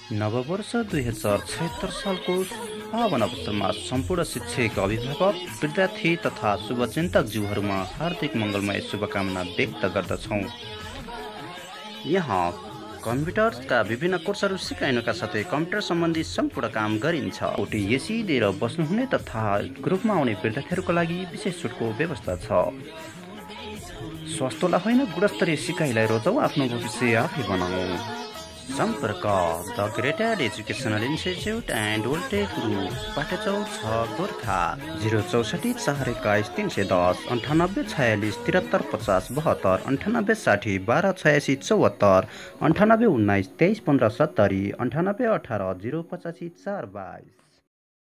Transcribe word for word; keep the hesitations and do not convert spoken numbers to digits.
नववर्ष दुई हजार छयत्तर सालको पावन अवसरमा सम्पूर्ण शिक्षक, अभिभावक, विद्यार्थी तथा शुभचिन्तक जीवहरूमा हार्दिक मङ्गलमय शुभकामना व्यक्त गर्दछौँ। यहाँ कम्प्युटरका विभिन्न कोर्सहरू सिकाइनुका साथै कम्प्युटर सम्बन्धी सम्पूर्ण काम गरिन्छ। ओटिएसी दिएर बस्नुहुने तथा ग्रुपमा आउने विद्यार्थीहरूका लागि विशेष छुटको व्यवस्था छ। स्वास्थ्यलाई होइन, गुणस्तरीय सिकाइलाई रोजाउ, आफ्नो भविष्य आफै बनाऊ। सम्पर्क the greater educational institute and voltage group Patechowk छ गोर्खा जिरो चौसठी चार एक्काइस तिन सय दस अन्ठानब्बे छयालिस त्रिहत्तर पचास बहत्तर अन्ठानब्बे साठी बाह्र छयासी चौहत्तर अन्ठानब्बे उन्नाइस तेइस पन्ध्र सत्तरी अन्ठानब्बे अठार जिरो पचासी चार बाइस।